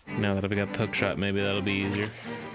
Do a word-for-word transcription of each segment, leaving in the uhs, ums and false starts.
Now that I've got the hook shot, maybe that'll be easier.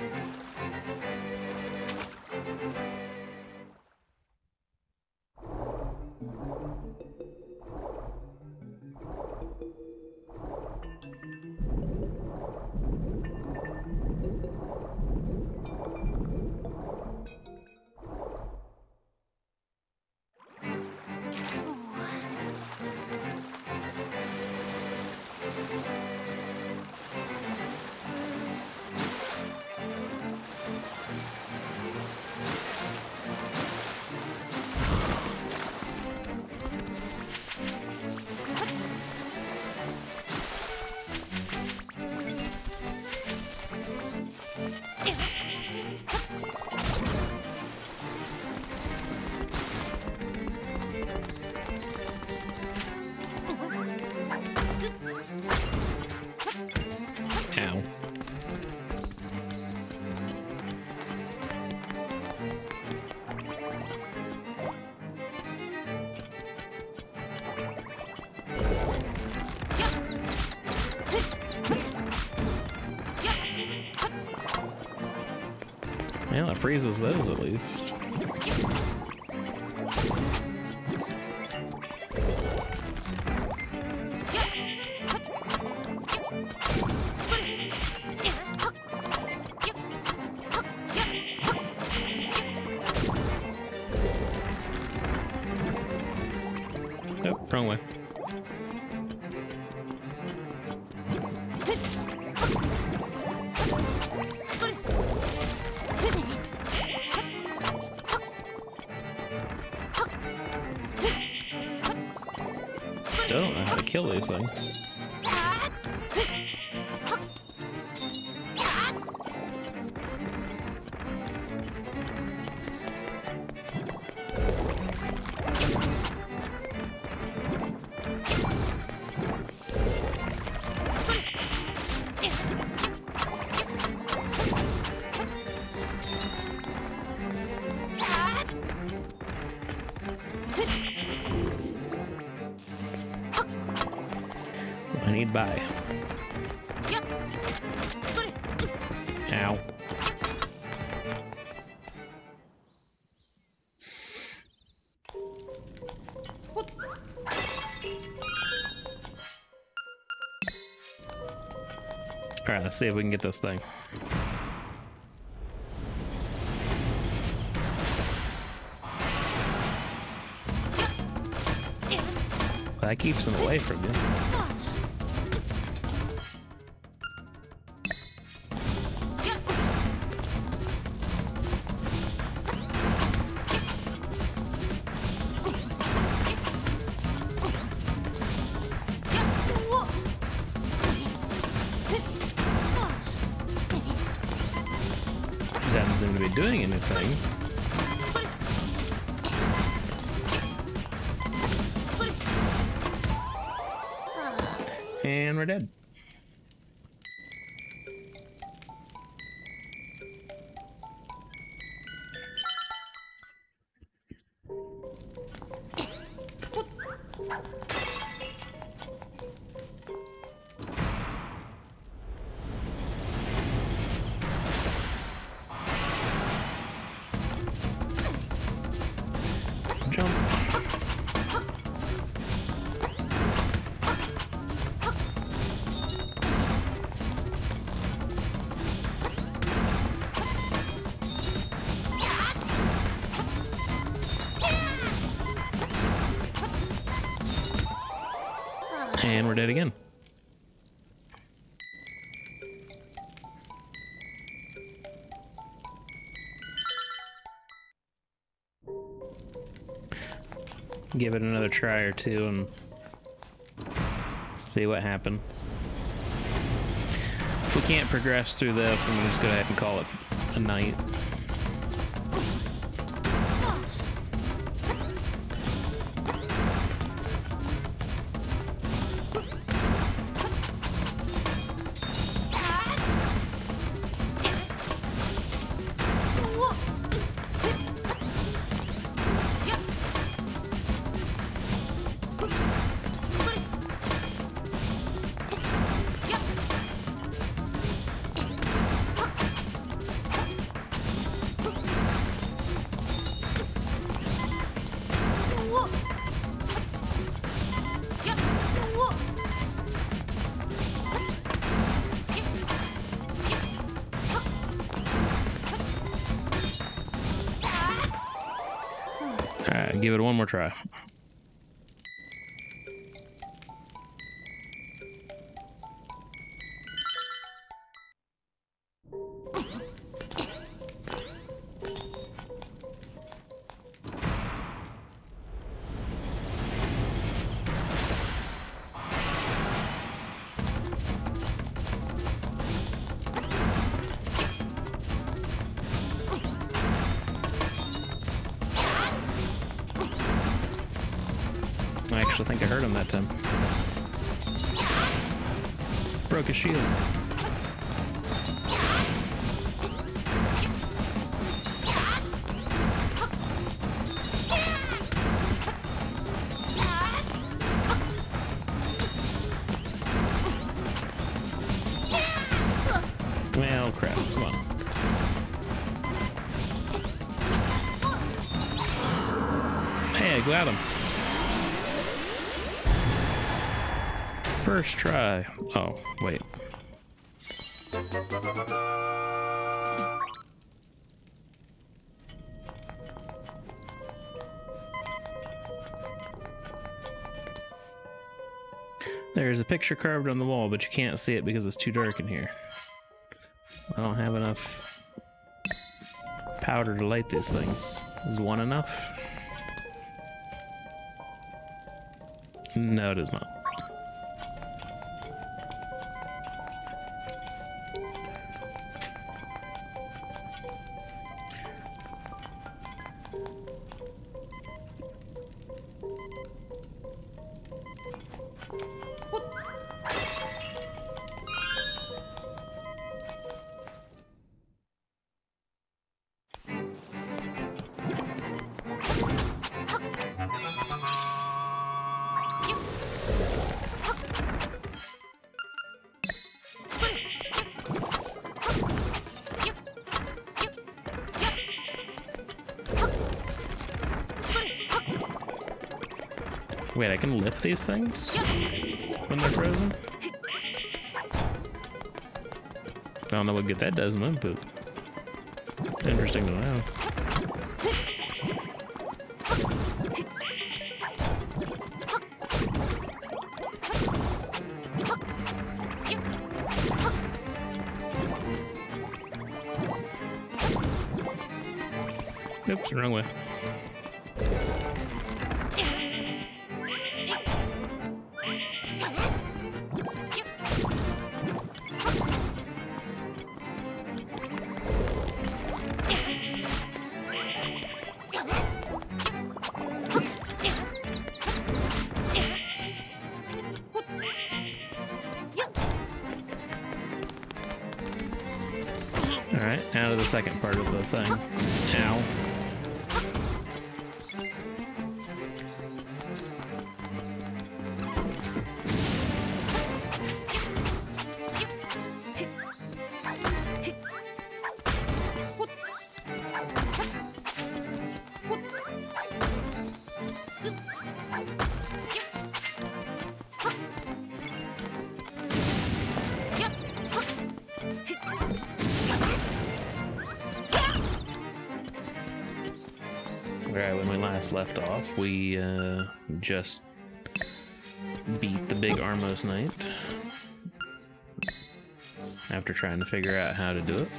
Ow. Well, it freezes those at least. Nope, wrong way. Still don't know how to kill these things. I need buy. Ow. Alright, let's see if we can get this thing. That keeps them away from you. Doesn't seem to be doing anything. And we're dead. Jump. And we're dead again. Give it another try or two and see what happens. If we can't progress through this, I'm just gonna go ahead and call it a night. Alright, give it one more try. I actually think I hurt him that time. Broke his shield. Well, crap. Come on. Hey, I got him. First try. Oh, wait. There's a picture carved on the wall, but you can't see it because it's too dark in here. I don't have enough powder to light these things. Is one enough? No, it is not. Wait, I can lift these things when they're frozen? I don't know what good that does, man, but interesting to know. Oops, wrong way. Alright, now to the second part of the thing. Ow. Alright, when we last left off, we uh, just beat the big Armos Knight after trying to figure out how to do it.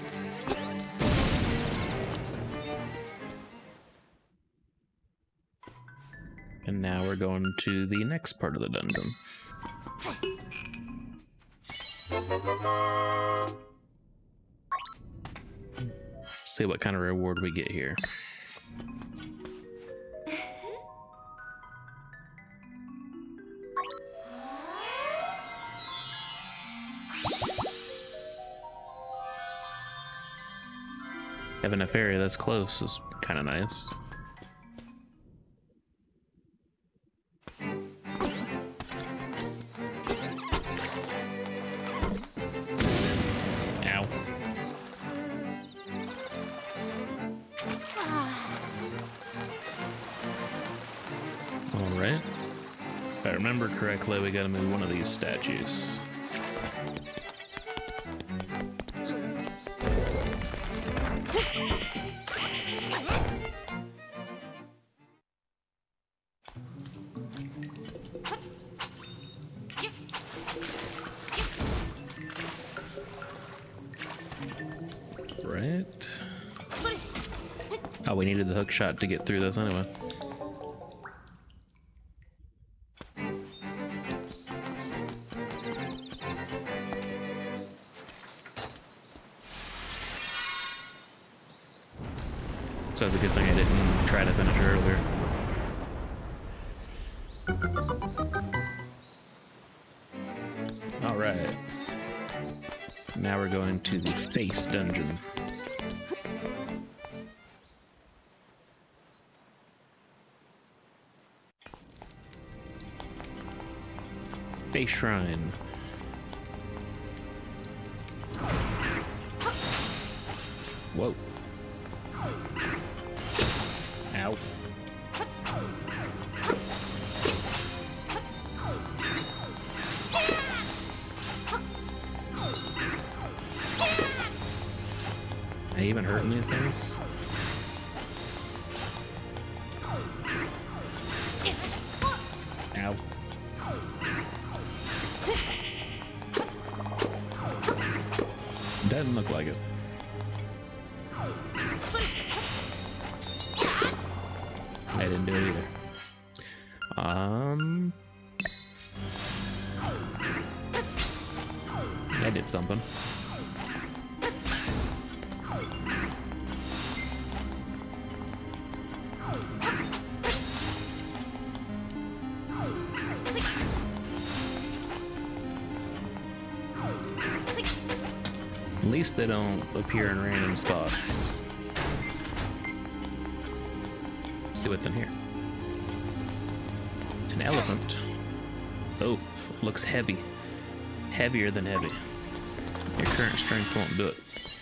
And now we're going to the next part of the dungeon. See what kind of reward we get here. Having a fairy that's close is kind of nice. Ow. Alright. If I remember correctly, we gotta move one of these statues. right. Oh, we needed the hook shot to get through this anyway. So it's a good thing I didn't try to finish earlier. All right. Now we're going to the face dungeon. Face shrine. Whoa. Ow. Are you even hurting these things? Ow. Doesn't look like it. I didn't do it either. Um, I did something. At least they don't appear in random spots. Let's see what's in here. An elephant. Oh, looks heavy. Heavier than heavy. Your current strength won't do it.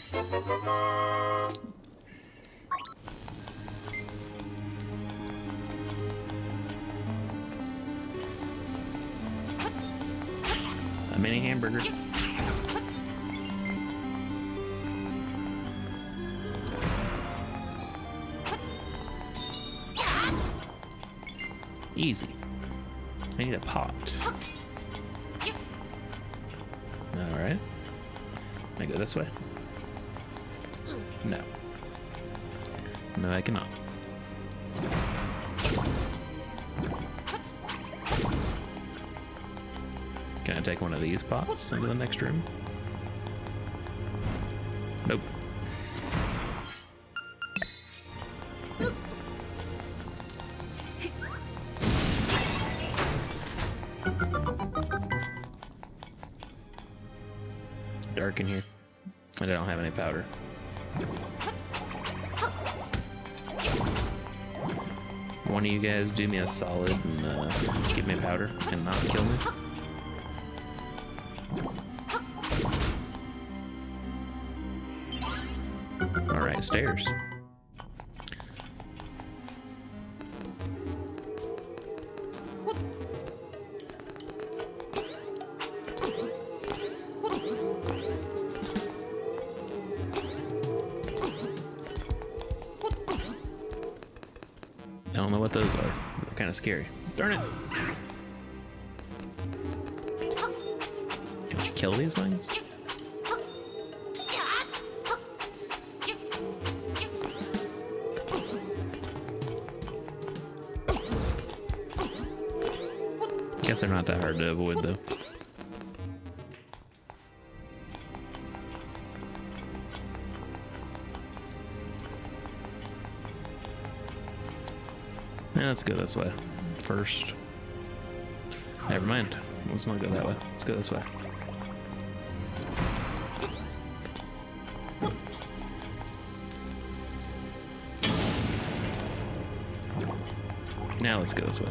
A mini hamburger. Easy. I need a pot. Alright. Can I go this way? No. No, I cannot. Can I take one of these pots into the next room? Nope. Dark in here. And I don't have any powder. One of you guys do me a solid and uh, give me powder and not kill me. Alright, stairs. I don't know what those are. They're kind of scary. Darn it! Can I kill these things? Guess they're not that hard to avoid, though. Yeah, let's go this way first. Never mind. Let's not go that way. Let's go this way. Now let's go this way.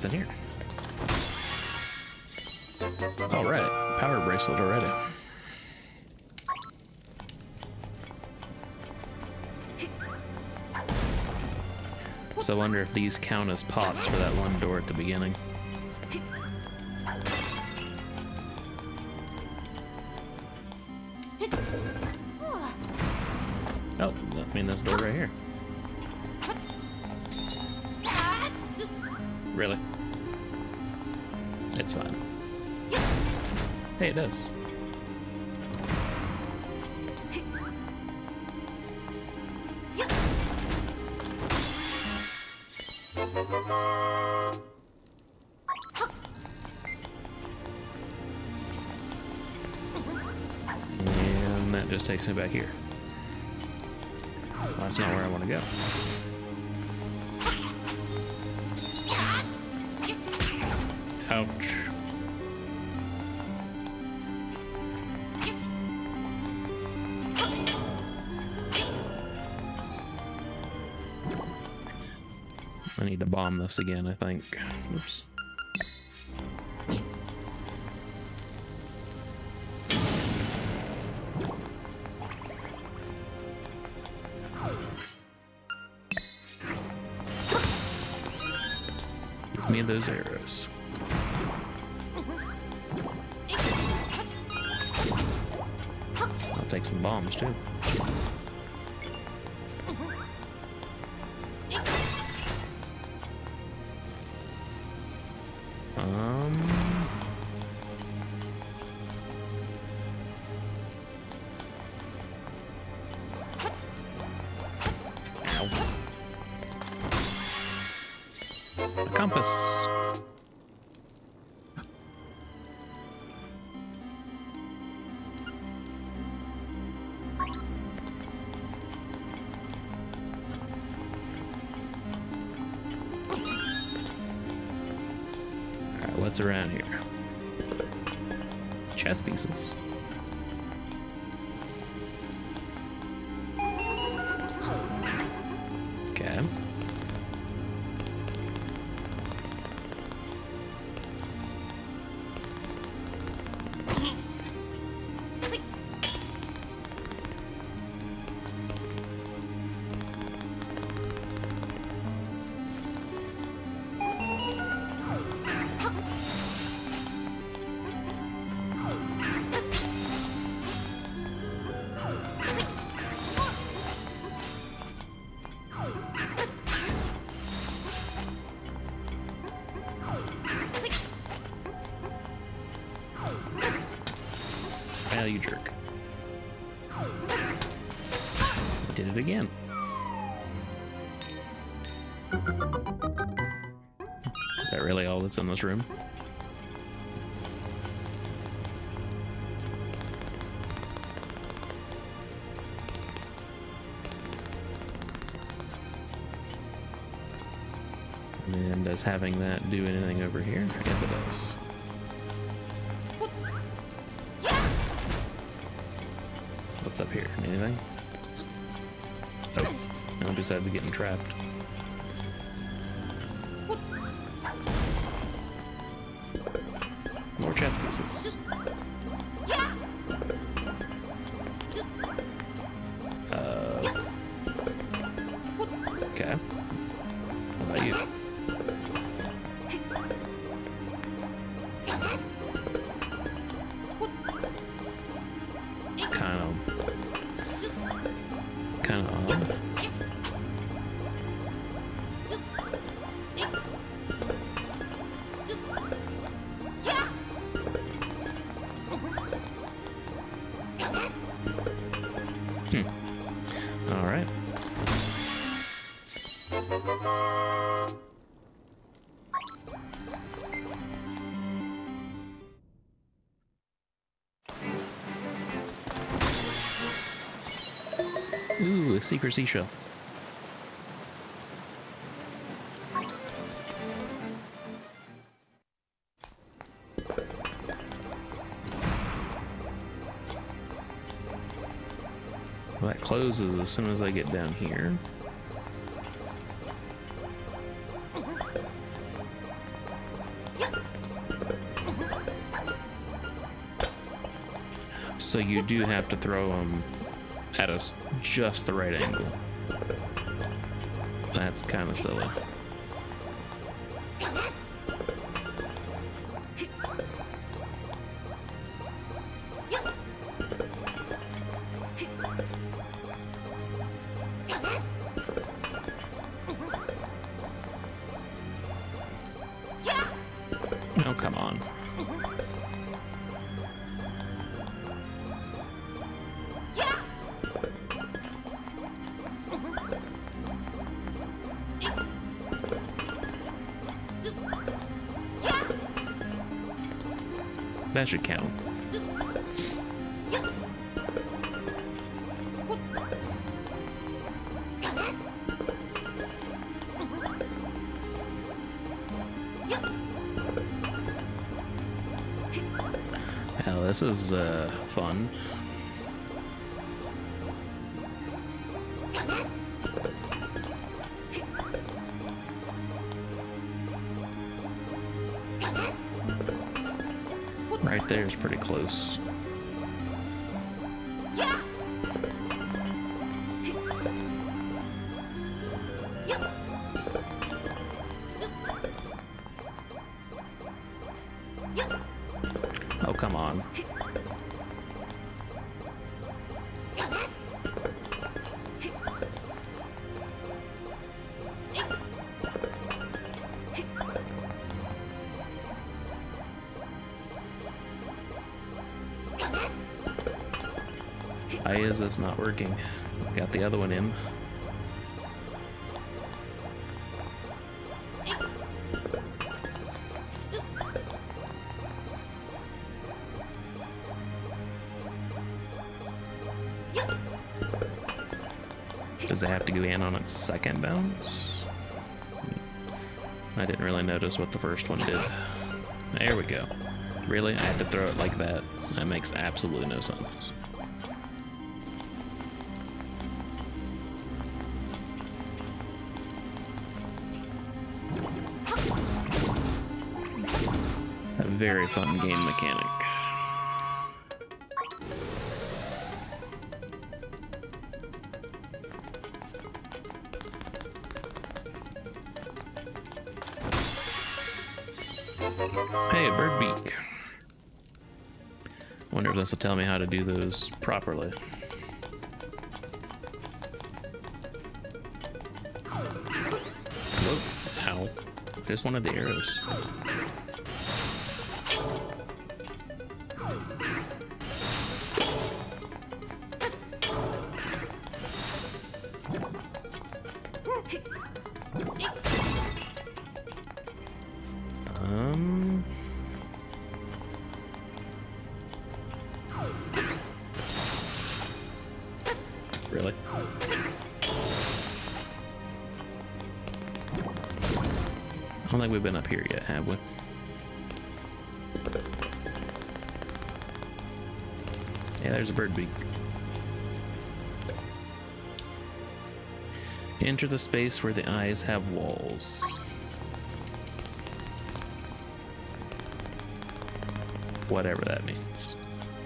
what's in here. All right, power bracelet already. So I wonder if these count as pots for that one door at the beginning. Oh, I mean this door right here. Really? It's fine. Hey, it does. And that just takes me back here. Well, that's not where I want to go. Ouch. I need to bomb this again, I think. Oops. Give me those arrows. I'll take some bombs too. Um. Ow. A compass. What's around here? Chess pieces. Okay. Well, you jerk. Did it again. Is that really all that's in this room? And does having that do anything over here? I guess it does. What's up here? Anything? Oh, no, besides getting trapped. More chess pieces. Uh, okay. What about you? It's kind of kind of odd. Hmm. All right. Ooh, a secret seashell. Well, that closes as soon as I get down here. So you do have to throw them at us just the right angle. That's kind of silly. Oh, come on. That should count. Hell, this is uh, fun. Right there is pretty close. Oh, come on. Why is this not working? Got the other one in. Does it have to go in on its second bounce? I didn't really notice what the first one did. There we go. Really? I had to throw it like that? That makes absolutely no sense. A very fun game mechanic. Hey, a bird beak. Wonder if this will tell me how to do those properly. Whoa, ow. Just one of the arrows. Um... Really? I don't think we've been up here yet, have we? Yeah, there's a bird beak. Enter the space where the eyes have walls. Whatever that means.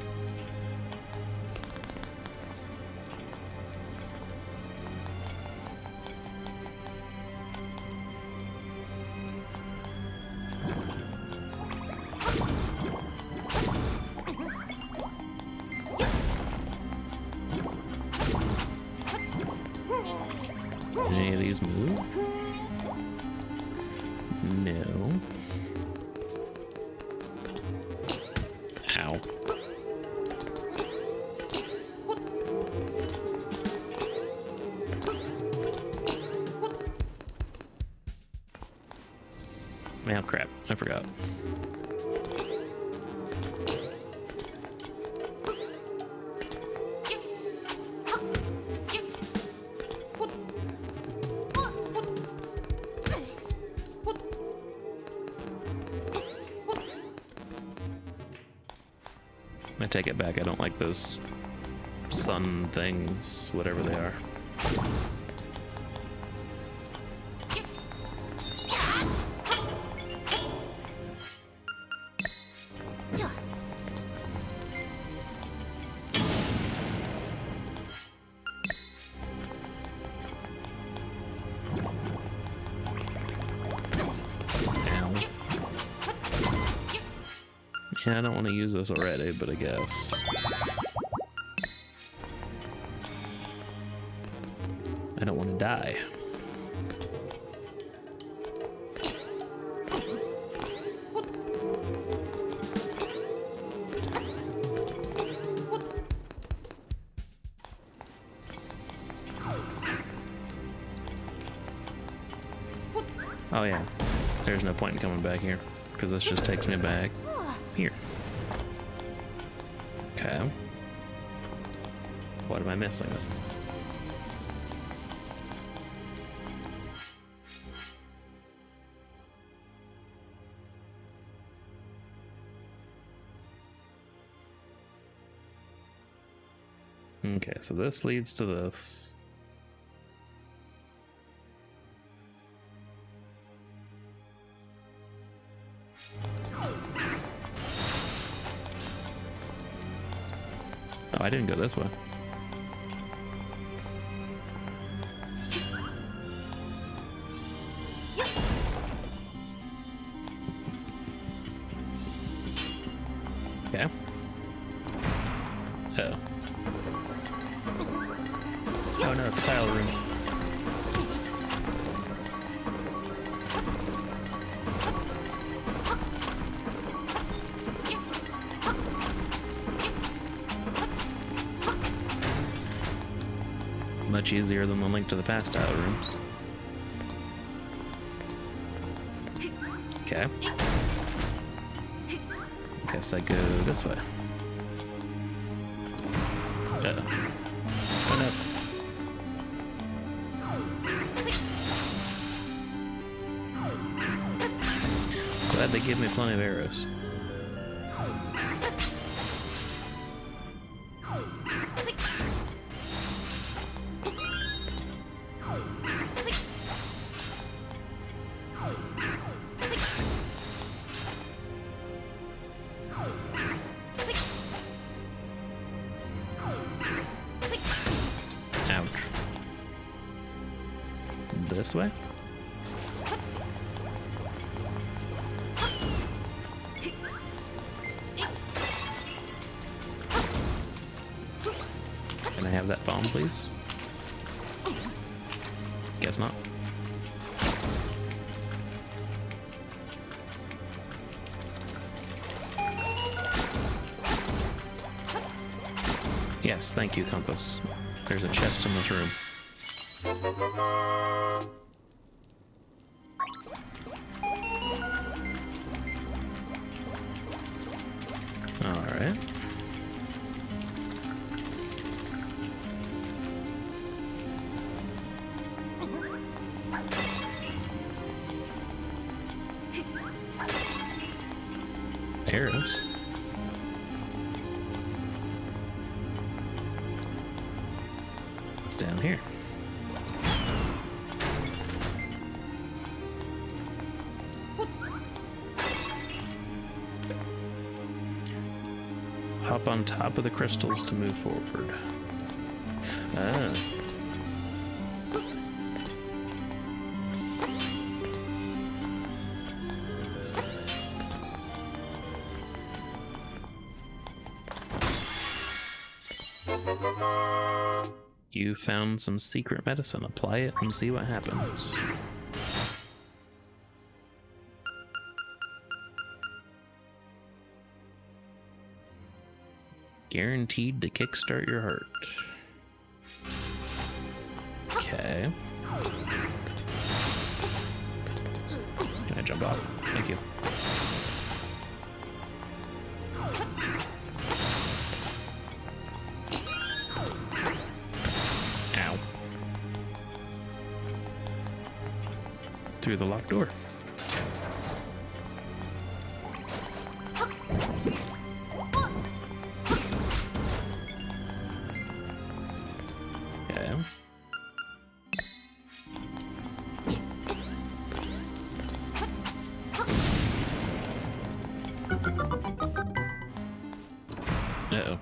Any of these move? No. Ow. Oh crap, I forgot. I take it back, I don't like those sun things, whatever they are. Yeah, I don't want to use this already, but I guess. I don't want to die. Oh yeah, there's no point in coming back here, because this just takes me back here. Okay. What am I missing? Okay, so this leads to this. Oh, I didn't go this way. Okay. Oh. Oh no, it's a tile room. Much easier than the Link to the Past tile rooms. Okay. Guess I go this way. Uh-oh. Oh no. Glad they give me plenty of arrows. Ouch. This way? Can I have that bomb, please? Guess not. Yes, thank you, compass. There's a chest in this room. Alright. Arrows. It's down here. Hop on top of the crystals to move forward. Ah. You found some secret medicine. Apply it and see what happens. Guaranteed to kickstart your heart. Okay. Can I jump off? Thank you. Ow. Through the locked door. Uh-oh.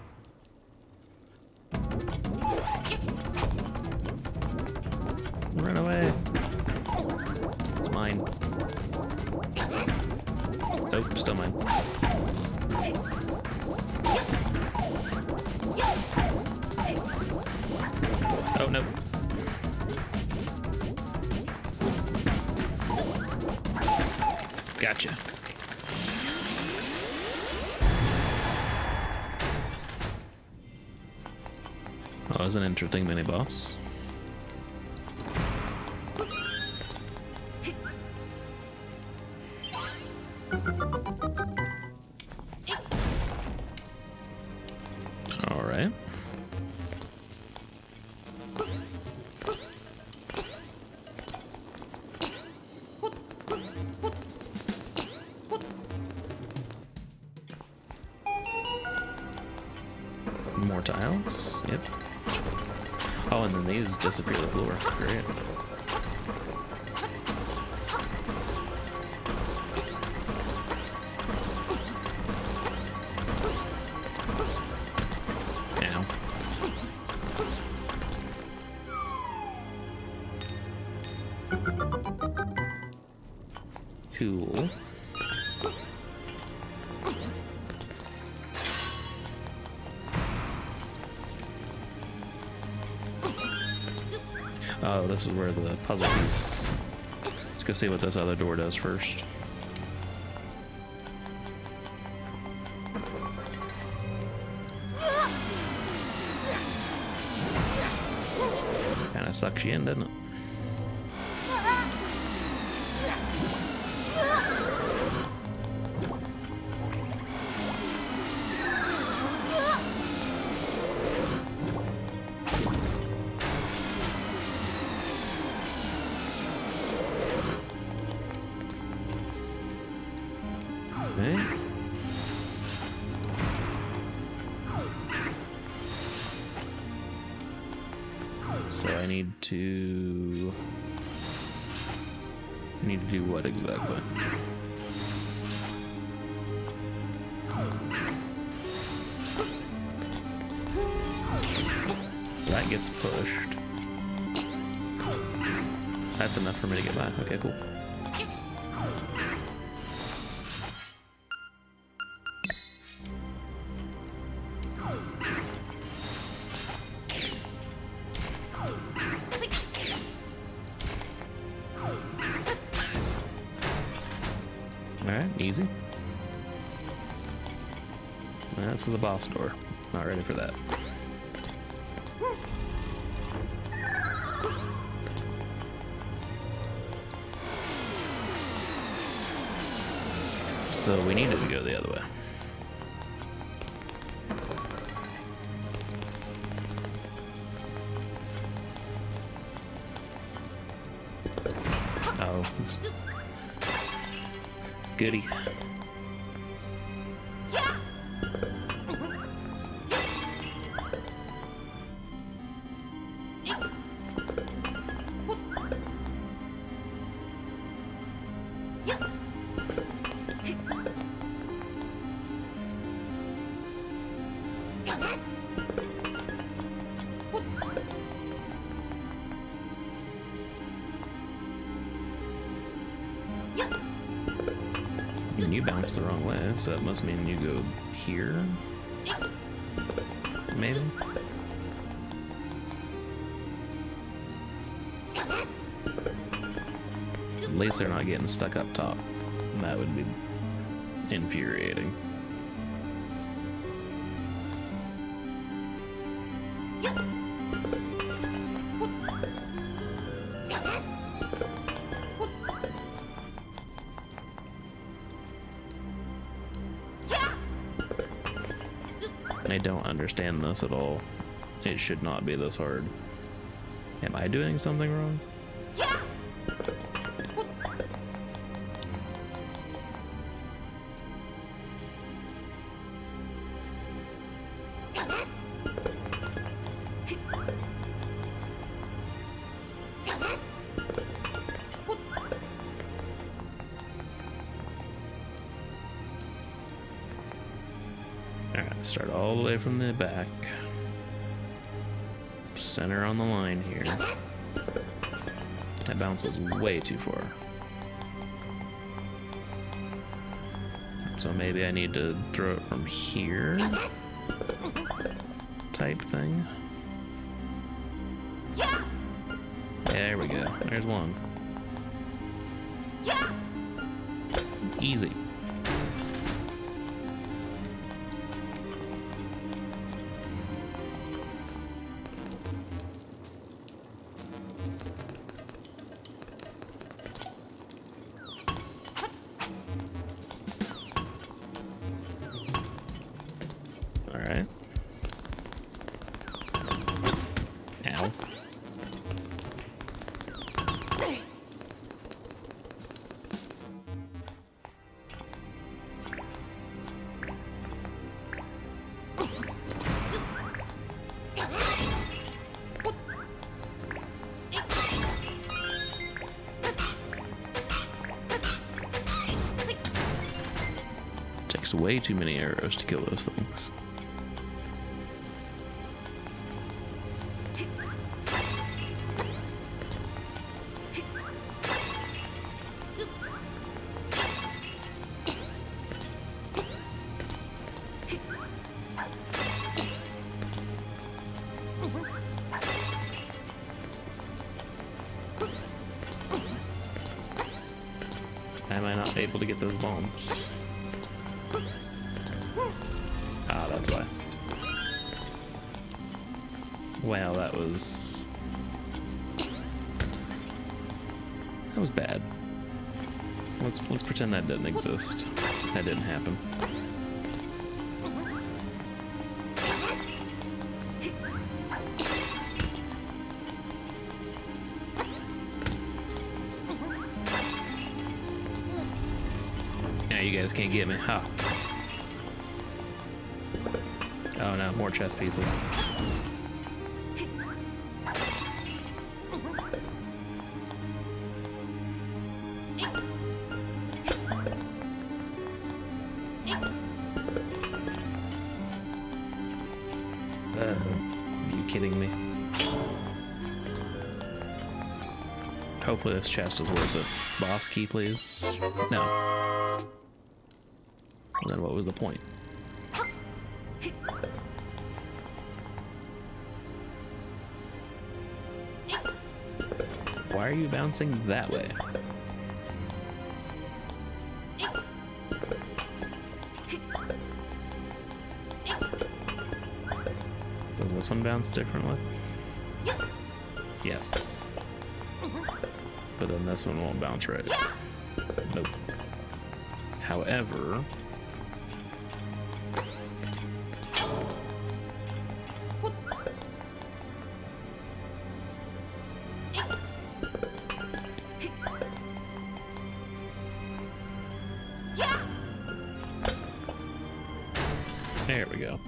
Run away. It's mine. Nope, still mine. Oh, no. Gotcha. Oh, that's an interesting mini boss. All right. More tiles. Yep. Oh, and then these disappear the floor. Great. Ow. Cool. Oh, this is where the puzzle piece. Let's go see what this other door does first. Kinda sucks you in, doesn't it? Okay. So I need to I need to do what exactly? That gets pushed. That's enough for me to get by. Okay, cool. Alright, easy. That's the boss door. Not ready for that. So we needed to go the other way. Oh, it's goody. And you bounced the wrong way, so that must mean you go here? Maybe? At least they're not getting stuck up top. That would be infuriating. I don't understand this at all. It should not be this hard. Am I doing something wrong? Alright, start all the way from the back. Center on the line here. That bounces way too far. So maybe I need to throw it from here? Type thing. There we go. There's one. Easy. All right. Ow. Takes way too many arrows to kill those things. Am I not able to get those bombs? Ah, that's why. Wow, that was... That was bad. Let's let's pretend that didn't exist. That didn't happen. Now you guys can't get me. Ha. Oh no, more chest pieces. Uh, are you kidding me? Hopefully this chest is worth it. Boss key, please. No. And then what was the point? Why are you bouncing that way? Does this one bounce differently? Yes. But then this one won't bounce right. Nope. However... There we go.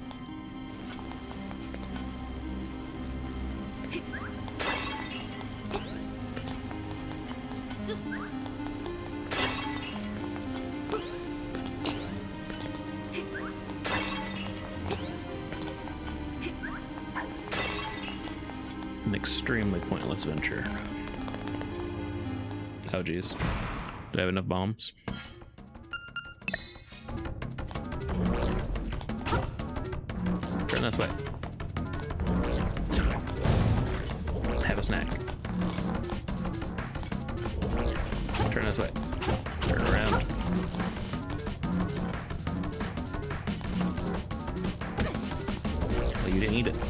An extremely pointless venture. Oh geez. Do I have enough bombs? Turn this way. Have a snack. Turn this way. Turn around. Well, you didn't eat it.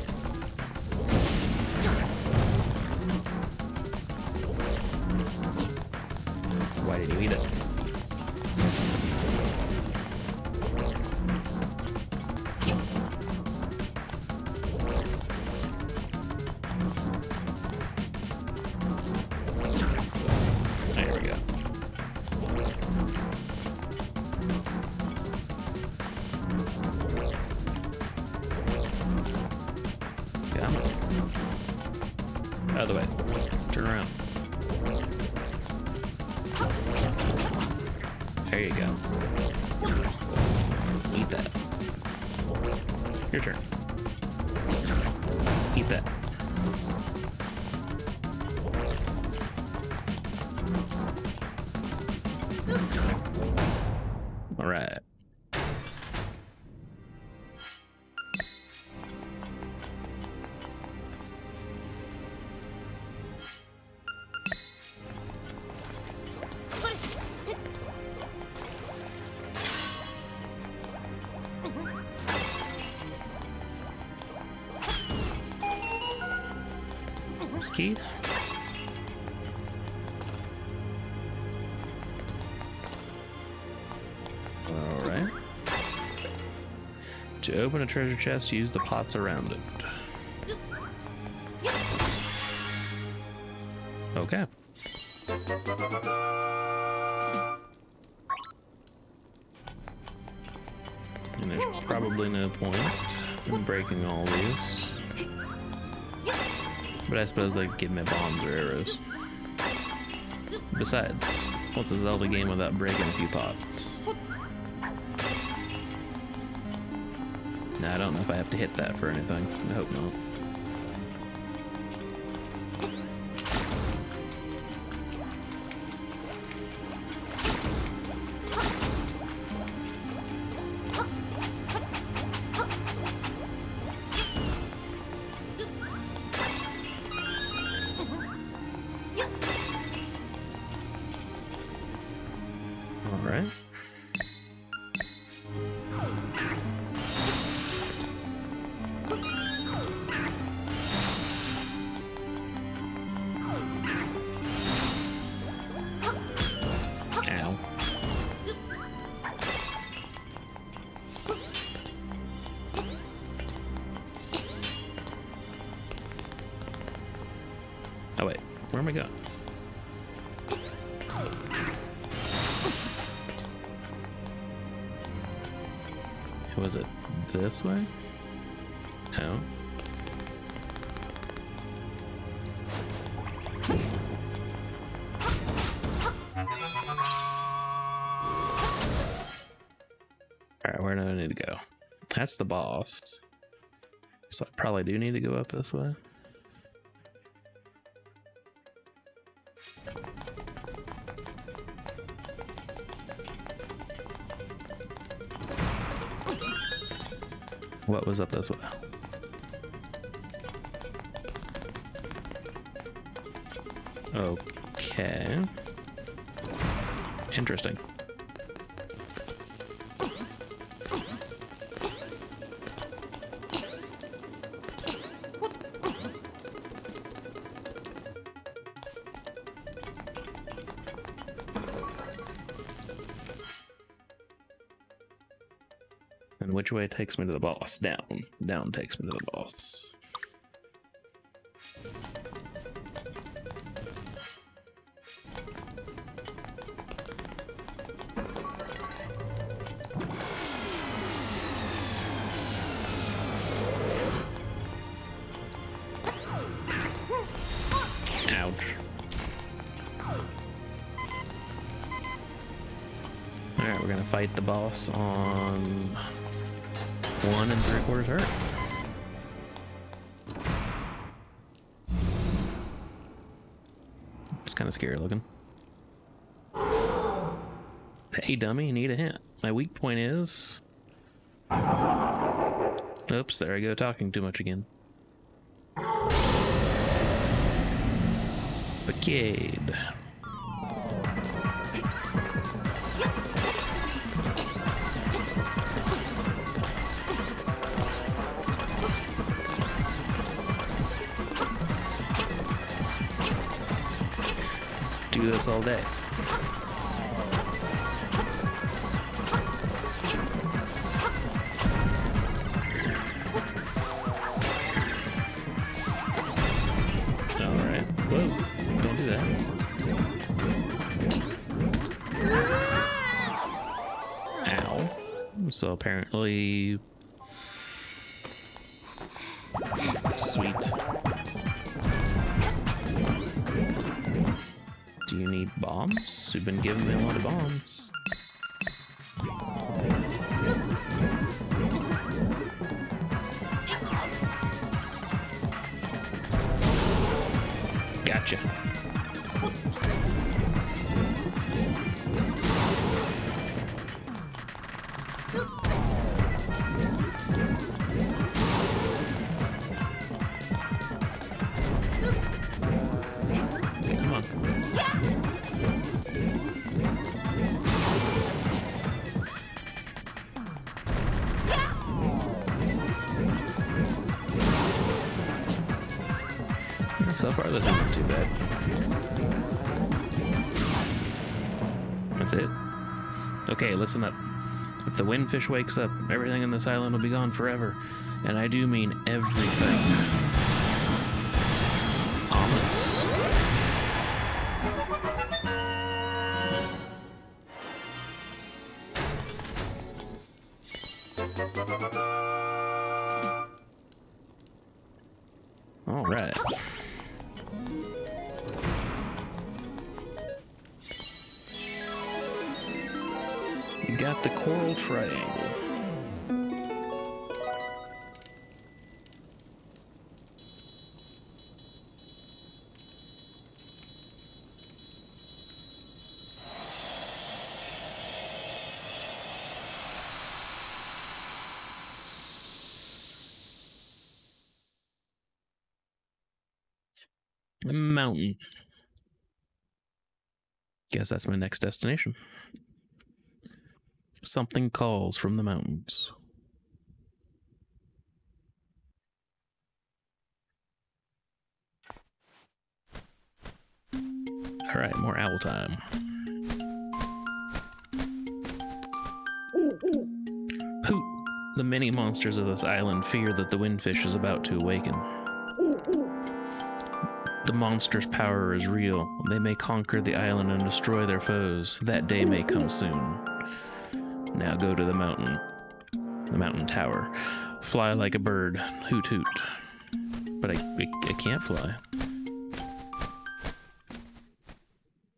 Why didn't you eat it? Out of the way. Turn around. There you go. Eat that. Your turn. Eat that. All right. key. Alright. To open a treasure chest, use the pots around it. Okay. And there's probably no point in breaking all these. But I suppose they could give me bombs or arrows. Besides, what's a Zelda game without breaking a few pots? Now, I don't know if I have to hit that for anything. I hope not. Alright. Ow. Oh wait, where am I going? Was it this way? No. Alright, where do I need to go? That's the boss. So I probably do need to go up this way. What was up this way? Okay. Interesting. And which way takes me to the boss? Down. Down takes me to the boss. Ouch. Alright, we're gonna fight the boss on one and three quarters hurt. It's kind of scary looking. Hey dummy, need a hint. My weak point is... Oops, there I go talking too much again. Facade. Do this all day. Alright. Whoa. Don't do that. Ow. So apparently... Sweet. Do you need bombs? You've been giving me a lot of bombs. Gotcha. Come on. So far, this isn't too bad. That's it. Okay, listen up. If the windfish wakes up, everything on this island will be gone forever. And I do mean everything. Ominous. All right. You got the coral triangle. A mountain. Guess that's my next destination. Something calls from the mountains. All right, more owl time. Hoot! The many monsters of this island fear that the windfish is about to awaken. The monster's power is real. They may conquer the island and destroy their foes. That day may come soon. Now go to the mountain. The mountain tower. Fly like a bird. Hoot hoot. But I, I, I can't fly.